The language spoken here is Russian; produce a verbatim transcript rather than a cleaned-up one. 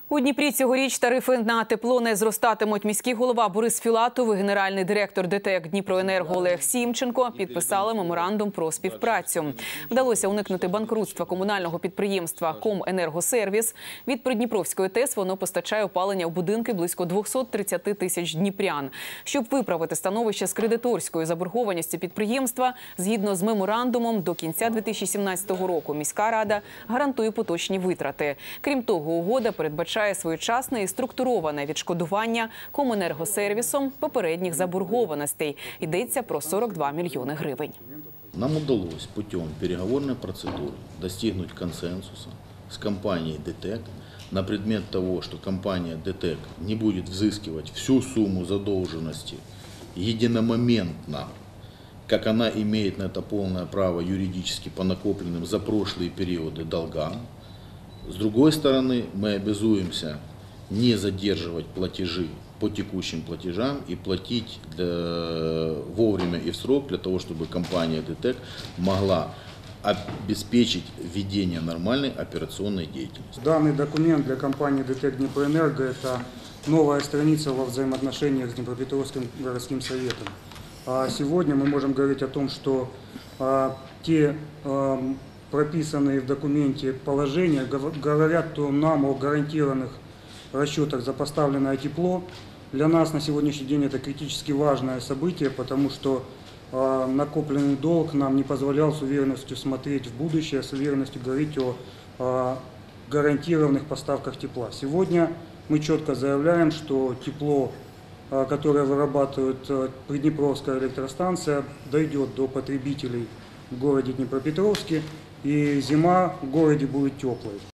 У Дніпрі цьогоріч тарифи на тепло не зростатимуть. Міський голова Борис Філатов і генеральний директор ДТЕК «Дніпроенерго» Олег Сімченко підписали меморандум про співпрацю. Вдалося уникнути банкрутства комунального підприємства «Коменергосервіс». Від Придніпровської ТЕС воно постачає опалення у будинки близько двохсот тридцяти тисяч дніпрян. Щоб виправити становище з кредиторською заборгованістю підприємства, згідно з меморандумом, до кінця дві тисячі сімнадцятого року міська рада гарантує поточні витрати. Крім того, угода передбачає своєчасне і структуроване відшкодування Коменергосервісом попередніх заборгованостей. Йдеться про сорок два мільйони гривень. Нам удалось путем переговорной процедуры достигнуть консенсуса с компанией ДТЕК на предмет того, что компания ДТЕК не будет взыскивать всю сумму задолженности единомоментно, как она имеет на это полное право юридически по накопленным за прошлые периоды долгам. С другой стороны, мы обязуемся не задерживать платежи по текущим платежам и платить для, вовремя и в срок для того, чтобы компания ДТЕК могла обеспечить ведение нормальной операционной деятельности. Данный документ для компании ДТЕК «Дніпроенерго» – это новая страница во взаимоотношениях с Днепропетровским городским советом. Сегодня мы можем говорить о том, что те прописанные в документе положения говорят нам о гарантированных расчетах за поставленное тепло. Для нас на сегодняшний день это критически важное событие, потому что э, накопленный долг нам не позволял с уверенностью смотреть в будущее, с уверенностью говорить о э, гарантированных поставках тепла. Сегодня мы четко заявляем, что тепло, э, которое вырабатывает э, Приднепровская электростанция, дойдет до потребителей в городе Днепропетровске, и зима в городе будет теплой.